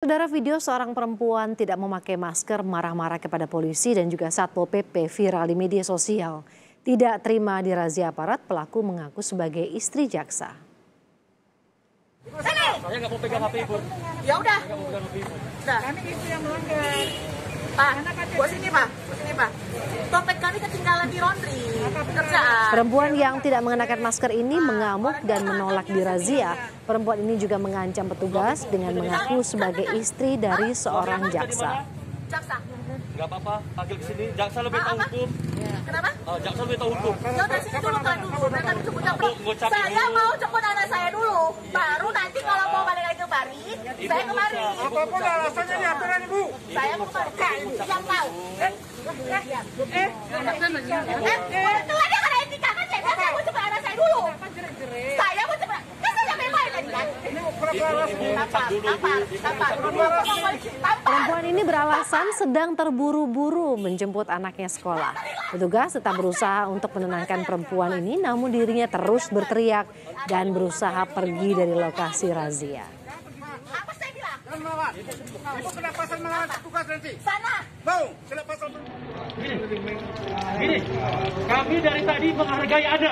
Saudara, video seorang perempuan tidak memakai masker marah-marah kepada polisi dan juga Satpol PP viral di media sosial. Tidak terima dirazia aparat, pelaku mengaku sebagai istri jaksa. Saya nggak mau pegang HP Ibu. Ya udah. Udah. Kami itu yang melanggar. Pak, buat sini Pak, Dompet kami ketinggalan di laundry. Kerjaan. Perempuan yang tidak mengenakan masker ini mengamuk dan menolak dirazia. Perempuan ini juga mengancam petugas dengan mengaku sebagai istri dari seorang jaksa. Jaksa. Nggak apa-apa, panggil ke sini. Jaksa lebih tahu hukum. Kenapa? Jaksa lebih tahu hukum. Ya udah sini dulu kan dulu. Mereka jemput Ngocap saya dulu. mau jemput anak saya dulu. Baru nanti kalau mau balik lagi ke Bali, saya kemari. Apapun alasannya di aturan Ibu. Saya mau kemari. Yang tahu. Itu aja karena etika kan saya mau jemput anak saya dulu. Saya mau jemput. Kan saya bebas tadi kan. Perempuan ini beralasan sedang terburu-buru menjemput anaknya sekolah. Petugas tetap berusaha untuk menenangkan perempuan ini, namun dirinya terus berteriak dan berusaha pergi dari lokasi razia. Apa saya bilang? Ibu kena pasal melawan petugas nanti. Sana. Mau, kena pasal. Gini, kami dari tadi menghargai Anda.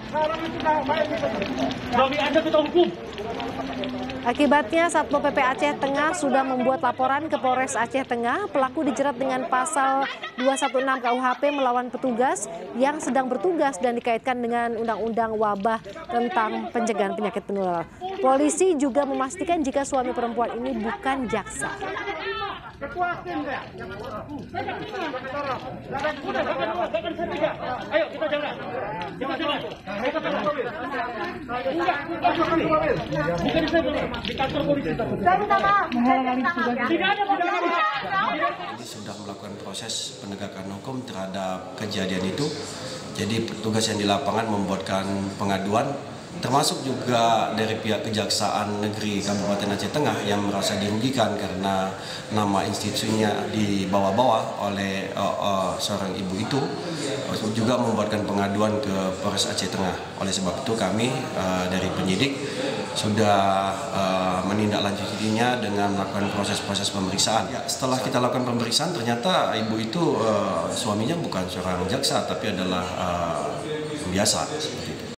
Kami Anda kita hukum. Akibatnya Satpol PP Aceh Tengah sudah membuat laporan ke Polres Aceh Tengah. Pelaku dijerat dengan pasal 216 KUHP melawan petugas yang sedang bertugas dan dikaitkan dengan Undang-Undang Wabah tentang pencegahan penyakit penular. Polisi juga memastikan jika suami perempuan ini bukan jaksa. Ayo kita jalan. Kita jalan. Di kantor polisi. Saya minta maaf. Tidak ada Jadi sudah melakukan proses penegakan hukum terhadap kejadian itu. Jadi petugas yang di lapangan membuatkan pengaduan, termasuk juga dari pihak Kejaksaan Negeri Kabupaten Aceh Tengah yang merasa dirugikan karena nama institusinya dibawa-bawa oleh seorang ibu itu, juga membuatkan pengaduan ke Polres Aceh Tengah. Oleh sebab itu kami dari penyidik sudah menindaklanjutinya dengan melakukan proses-proses pemeriksaan. Ya, setelah kita lakukan pemeriksaan, ternyata ibu itu suaminya bukan seorang jaksa, tapi adalah biasa.